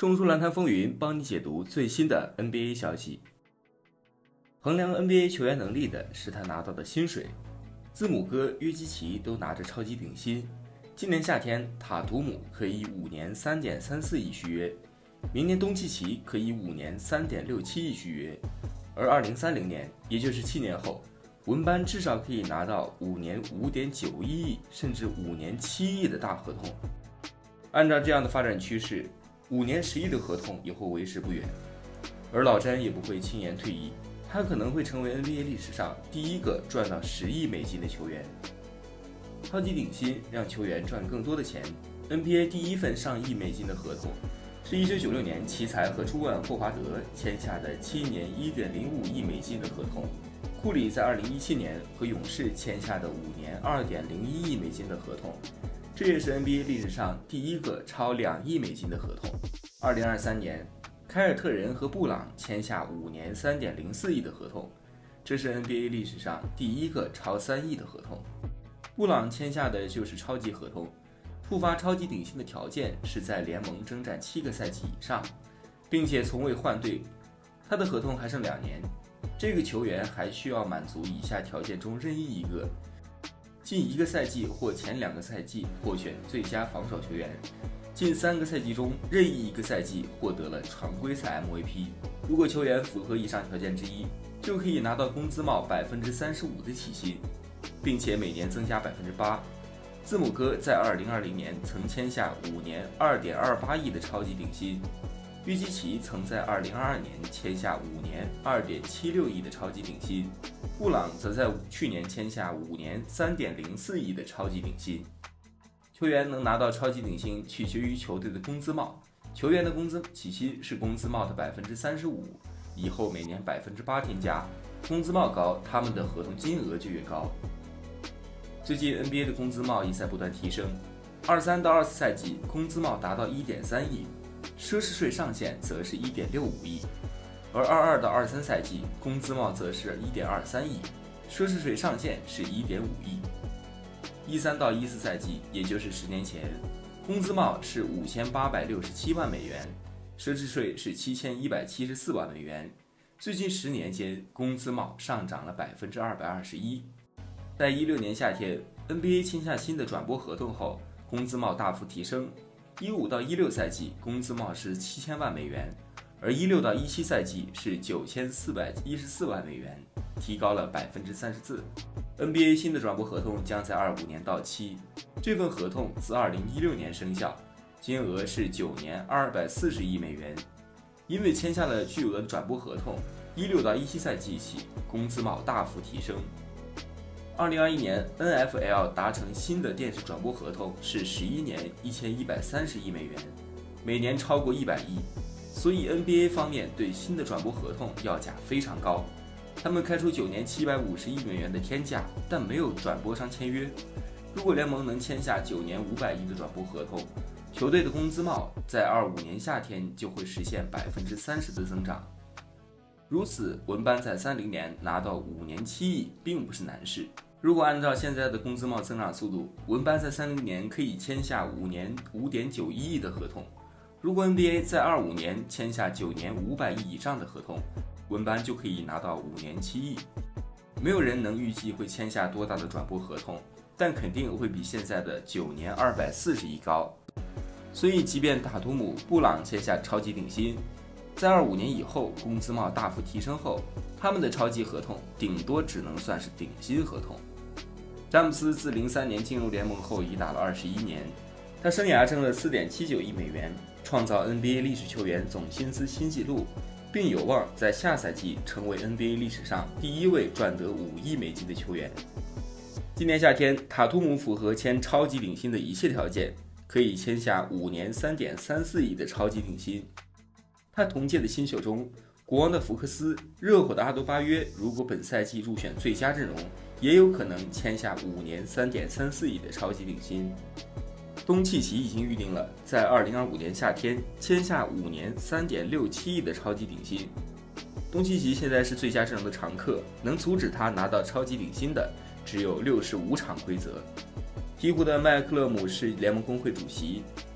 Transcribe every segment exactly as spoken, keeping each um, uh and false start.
众书篮坛风云帮你解读最新的 N B A 消息。衡量 N B A 球员能力的是他拿到的薪水，字母哥、约基奇都拿着超级顶薪。今年夏天，塔图姆可以五年 三点三四亿续约，明年东契奇可以五年 三点六七亿续约，而二零三零年，也就是七年后，文班至少可以拿到五年 五点九一亿，甚至五年七亿的大合同。按照这样的发展趋势，五年十亿的合同也会为时不远。而老詹也不会轻言退役，他可能会成为 N B A 历史上第一个赚到十亿美金的球员。超级顶薪让球员赚更多的钱。N B A 第一份上亿美金的合同是一九九六年奇才和朱万霍华德签下的七年 一点零五亿美金的合同，库里在二零一七年和勇士签下的五年 二点零一亿美金的合同，这也是 N B A 历史上第一个超两亿美金的合同。二零二三年，凯尔特人和布朗签下五年 三点零四亿的合同，这是 N B A 历史上第一个超三亿的合同。布朗签下的就是超级合同，触发超级顶薪的条件是在联盟征战七个赛季以上，并且从未换队。他的合同还剩两年，这个球员还需要满足以下条件中任意一个：近一个赛季或前两个赛季获选最佳防守球员，近三个赛季中任意一个赛季获得了常规赛 M V P。如果球员符合以上条件之一，就可以拿到工资帽 百分之三十五 的起薪，并且每年增加 百分之八。字母哥在二零二零年曾签下五年 二点二八亿的超级顶薪，约基奇曾在二零二二年签下五年 二点七六亿的超级顶薪，布朗则在去年签下五年 三点零四亿的超级顶薪。球员能拿到超级顶薪取决于球队的工资帽，球员的工资起薪是工资帽的 百分之三十五， 以后每年 百分之八 添加，工资帽高，他们的合同金额就越高。最近 N B A 的工资帽也在不断提升，二三到二四赛季工资帽达到 一点三亿，奢侈税上限则是 一点六五亿，而二二到二三赛季工资帽则是 一点二三亿，奢侈税上限是 一点五亿。一三到一四赛季，也就是十年前，工资帽是五千八百六十七万美元，奢侈税是七千一百七十四万美元。最近十年间，工资帽上涨了 百分之二百二十一。在一六年夏天 ，N B A 签下新的转播合同后，工资帽大幅提升。一五到一六赛季，工资帽是七千万美元，而一六到一七赛季是九千四百一十四万美元，提高了 百分之三十四。N B A 新的转播合同将在二五年到期，这份合同自二零一六年生效，金额是九年二百四十亿美元。因为签下了巨额的转播合同，一六到一七赛季起，工资帽大幅提升。二零二一年 N F L 达成新的电视转播合同是十一年一千一百三十亿美元，每年超过一百亿，所以 N B A 方面对新的转播合同要价非常高，他们开出九年七百五十亿美元的天价，但没有转播商签约。如果联盟能签下九年五百亿的转播合同，球队的工资帽在二五年夏天就会实现 百分之三十 的增长。如此，文班在三零年拿到五年七亿并不是难事。如果按照现在的工资帽增长速度，文班在三零年可以签下五年 五点九一亿的合同。如果 N B A 在二五年签下九年五百亿以上的合同，文班就可以拿到五年七亿。没有人能预计会签下多大的转播合同，但肯定会比现在的九年二百四十亿高。所以，即便塔图姆、布朗签下超级顶薪，在二五年以后工资帽大幅提升后，他们的超级合同顶多只能算是顶薪合同。詹姆斯自零三年进入联盟后已打了二十一年，他生涯挣了 四点七九亿美元，创造 N B A 历史球员总薪资新纪录，并有望在下赛季成为 N B A 历史上第一位赚得五亿美金的球员。今年夏天，塔图姆符合签超级顶薪的一切条件，可以签下五年 三点三四亿的超级顶薪。他同届的新秀中，国王的福克斯、热火的阿多巴约，如果本赛季入选最佳阵容，也有可能签下五年 三点三四亿的超级顶薪。东契奇已经预定了在二零二五年夏天签下五年 三点六七亿的超级顶薪。东契奇现在是最佳阵容的常客，能阻止他拿到超级顶薪的只有六十五场规则。鹈鹕的麦克勒姆是联盟工会主席，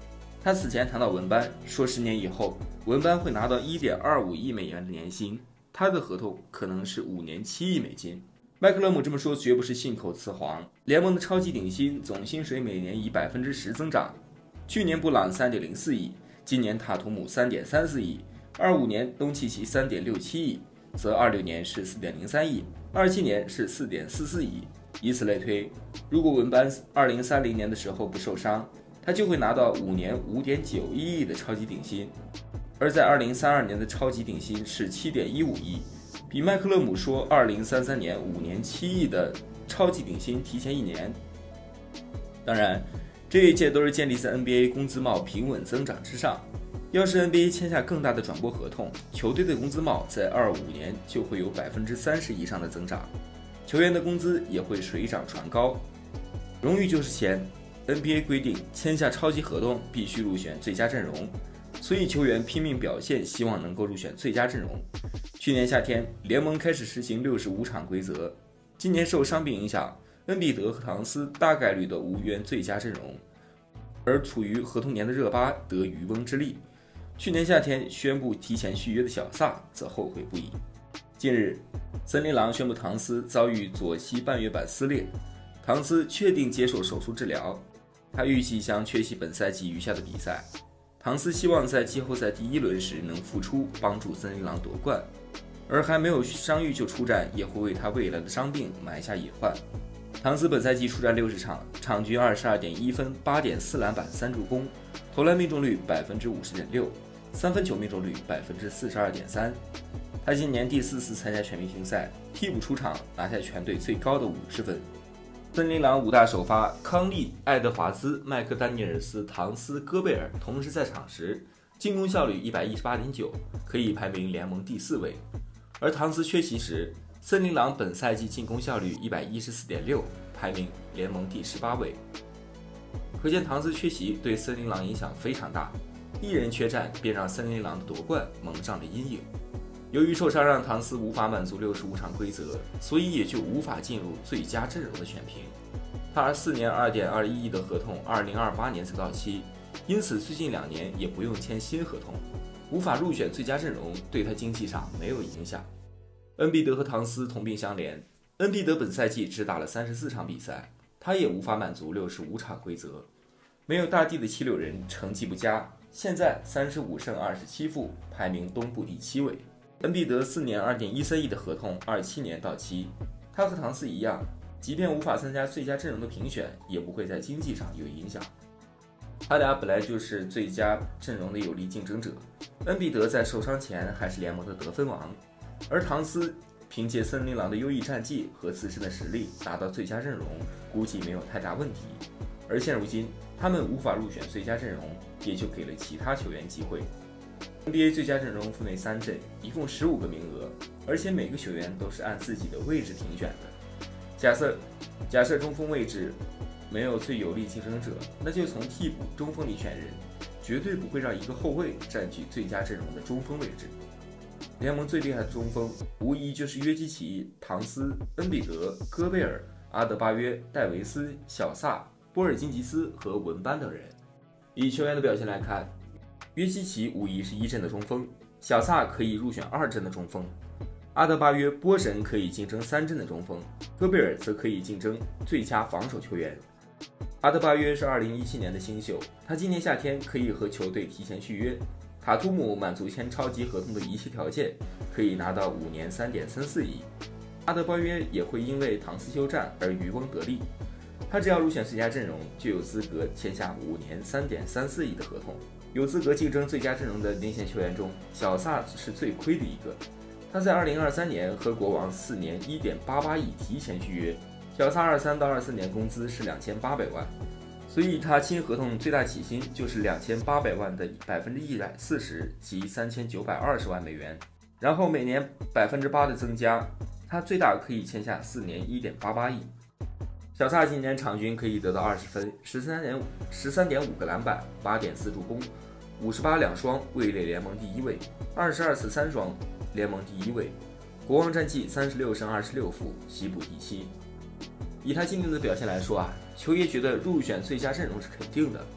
他此前谈到文班，说十年以后文班会拿到 一点二五亿美元的年薪，他的合同可能是五年七亿美金。麦克勒姆这么说绝不是信口雌黄，联盟的超级顶薪总薪水每年以 百分之十 增长，去年布朗 三点零四亿，今年塔图姆 三点三四亿，二五年东契奇 三点六七亿，则二六年是 四点零三亿，二七年是 四点四四亿，以此类推，如果文班二零三零年的时候不受伤，他就会拿到五年 五点九一亿的超级顶薪，而在二零三二年的超级顶薪是 七点一五亿，比麦克勒姆说二零三三年五年七亿的超级顶薪提前一年。当然，这一切都是建立在 N B A 工资帽平稳增长之上。要是 N B A 签下更大的转播合同，球队的工资帽在二五年就会有 百分之三十 以上的增长，球员的工资也会水涨船高。荣誉就是钱， N B A 规定签下超级合同必须入选最佳阵容，所以球员拼命表现，希望能够入选最佳阵容。去年夏天，联盟开始实行六十五场规则，今年受伤病影响，恩比德和唐斯大概率都无缘最佳阵容，而处于合同年的热巴得渔翁之利。去年夏天宣布提前续约的小萨则后悔不已。近日，森林狼宣布唐斯遭遇左膝半月板撕裂，唐斯确定接受手术治疗，他预计将缺席本赛季余下的比赛。唐斯希望在季后赛第一轮时能复出，帮助森林狼夺冠，而还没有伤愈就出战，也会为他未来的伤病埋下隐患。唐斯本赛季出战六十场，场均 二十二点一分、八点四篮板、三助攻，投篮命中率 百分之五十点六， 三分球命中率 百分之四十二点三。他今年第四次参加全明星赛，替补出场，拿下全队最高的五十分。森林狼五大首发康利、爱德华兹、麦克丹尼尔斯、唐斯、戈贝尔同时在场时，进攻效率 一百一十八点九， 可以排名联盟第四位。而唐斯缺席时，森林狼本赛季进攻效率 一百一十四点六， 排名联盟第十八位。可见唐斯缺席对森林狼影响非常大，一人缺战便让森林狼的夺冠蒙上了阴影。由于受伤让唐斯无法满足六十五场规则，所以也就无法进入最佳阵容的选评。他四年 二点二一亿的合同二零二八年才到期，因此最近两年也不用签新合同，无法入选最佳阵容，对他经济上没有影响。恩比德和唐斯同病相怜，恩比德本赛季只打了三十四场比赛，他也无法满足六十五场规则。没有大帝的七六人成绩不佳，现在三十五胜二十七负，排名东部第七位。恩比德四年 二点一三亿的合同二七年到期，他和唐斯一样，即便无法参加最佳阵容的评选，也不会在经济上有影响。他俩本来就是最佳阵容的有力竞争者，恩比德在受伤前还是联盟的得分王，而唐斯凭借森林狼的优异战绩和自身的实力达到最佳阵容，估计没有太大问题。而现如今他们无法入选最佳阵容，也就给了其他球员机会。N B A 最佳阵容分为三阵，一共十五个名额，而且每个球员都是按自己的位置评选的。假设假设中锋位置没有最有力竞争者，那就从替补中锋里选人，绝对不会让一个后卫占据最佳阵容的中锋位置。联盟最厉害的中锋无疑就是约基奇、唐斯、恩比德、戈贝尔、阿德巴约、戴维斯、小萨、波尔津吉斯和文班等人。以球员的表现来看，约基奇无疑是一阵的中锋，小萨可以入选二阵的中锋，阿德巴约、波神可以竞争三阵的中锋，戈贝尔则可以竞争最佳防守球员。阿德巴约是二零一七年的新秀，他今年夏天可以和球队提前续约。塔图姆满足签超级合同的一切条件，可以拿到五年 三点三四亿。阿德巴约也会因为唐斯休战而渔翁得利，他只要入选最佳阵容，就有资格签下五年 三点三四亿的合同。有资格竞争最佳阵容的内线球员中，小萨是最亏的一个。他在二零二三年和国王四年 一点八八亿提前续约，小萨二三到二四年工资是两千八百万，所以他新合同最大起薪就是两千八百万的百分之一百四十及三千九百二十万美元，然后每年百分之八的增加，他最大可以签下四年 一点八八亿。小萨今年场均可以得到二十分， 十三点五 十三点五个篮板， 八点四助攻，五十八两双，位列联盟第一位，二十二次三双，联盟第一位。国王战绩三十六胜二十六负，西部第七。以他今年的表现来说啊，球爷觉得入选最佳阵容是肯定的。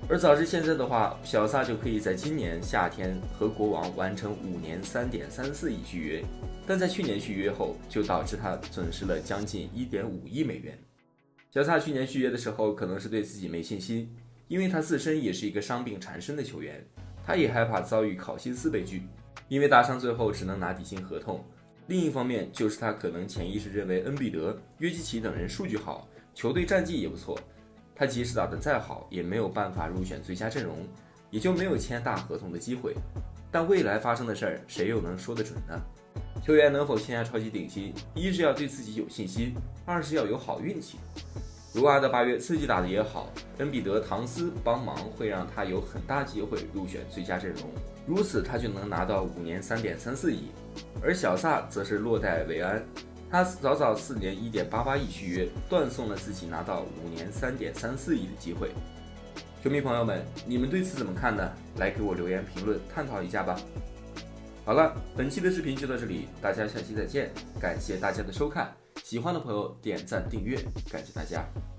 而早知现在的话，小萨就可以在今年夏天和国王完成五年三点三四亿续约，但在去年续约后，就导致他损失了将近一点五亿美元。小萨去年续约的时候，可能是对自己没信心，因为他自身也是一个伤病缠身的球员，他也害怕遭遇考辛斯悲剧，因为大伤最后只能拿底薪合同。另一方面，就是他可能潜意识认为恩比德、约基奇等人数据好，球队战绩也不错，他即使打得再好，也没有办法入选最佳阵容，也就没有签大合同的机会。但未来发生的事儿，谁又能说得准呢？球员能否签下超级顶薪，一是要对自己有信心，二是要有好运气。如阿德巴约自己打得也好，恩比德、唐斯帮忙会让他有很大机会入选最佳阵容，如此他就能拿到五年三点三四亿。而小萨则是落袋为安，他早早四年一点八八亿续约，断送了自己拿到五年三点三四亿的机会。球迷朋友们，你们对此怎么看呢？来给我留言评论探讨一下吧。好了，本期的视频就到这里，大家下期再见，感谢大家的收看，喜欢的朋友点赞订阅，感谢大家。